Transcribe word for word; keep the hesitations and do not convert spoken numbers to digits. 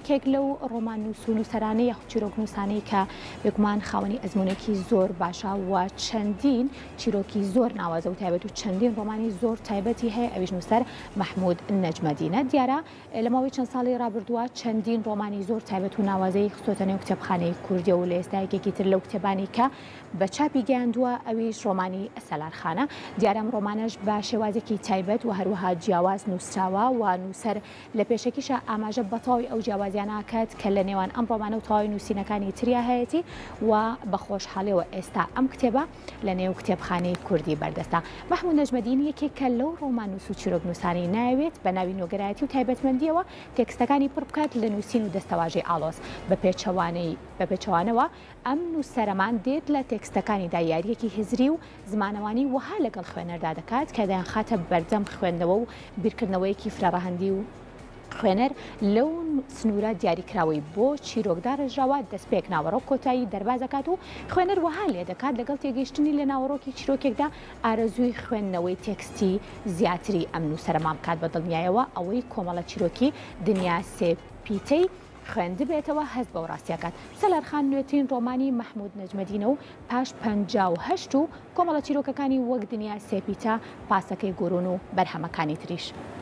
یەکێک لەو ڕۆمان نووس و نووسەرانەی یاخود چیرۆک نووسانەی کە بێگومان خاوەنی ئەزمونێکی زۆر باشە و چەندین چیرۆکی زۆر ناوازە و تایبەت و چەندین ڕۆمانی زۆر تایبەتی هەیە ئەویش نووسەر محمود نەجمەدینە. دیارە لە ماوەی چەند ساڵی ڕابردووە چەندین ڕۆمانی زۆر تایبەت و ناوازەی خستۆتە نێو کتێبخانەی کوردیە و لە ئێستا یەکێکی تر لەو کتێبانی کە بە چاپی گەیاندووە ئەویش ڕۆمانی سەلارخانە. دیارەم ڕۆمانەش بە شێوازێکی تایبەت و هەروەها جیاواز نووسراوە و نووسەر لە پێشەکیشە ئاماژە بەتەواوی ئەو جیاوازیانە کات کە لە نێوان ئەم ڕۆمانە و تەواوی نووسینەکانی تریا هەیەی و بە خۆشحاڵیەوە ئێستا ئەم کتێبە لە نێو کتێبخانەی کوردی بەردەستە. محمود نەجمەدین یەکێکە لەو ڕۆمان نووس و چیرۆک نووسانی ناوێت بە ناوی نۆگەرایەتی و تایبەتمەندیەوە تێکستەکانی پڕ بکات لە نووسین و دەستەواژەی ئاڵۆز بە پێچەوانەی بە پێچەوانەوە ئەم نووسەرەمان دێت لە تێکستەکانیدا یاریەکی هزری و زمانەوانی وها لەگەڵ خوێنەردا دەکات کە دەیان خاتە بەردەم خوێندنەوە و بیرکردنەوەیەکی فرەڕەهەندی و خوێنەر لەو سنوورە دیاریکراوەی بۆ چیرۆکدا ڕێژراوە دەستپێک ناوەڕۆک کۆتایی دەربازەکات و خوێنەر وها لێ دەکات لەگەڵ تێگەیشتنی لە ناوەڕۆکی چیرۆکێکدا ئارەزووی خوێندنەوەی تێکستی زیاتری ئەم نووسەرەمان بکات بە دڵنیایەوە ئەوەی کۆمەڵە چیرۆکی دنیا سێپیتەی خوێندبێتەوە هەست بە ڕاستیەکات. سەلارخان نوێترین ڕۆمانی محمود نەجمەدینە و پاش پەنجا و هەشت و کۆمەڵە چیرۆکەکانی وەک دنیا سێپیتە، پاسەکەی گۆرۆن و بەرهەمەکانی تریش.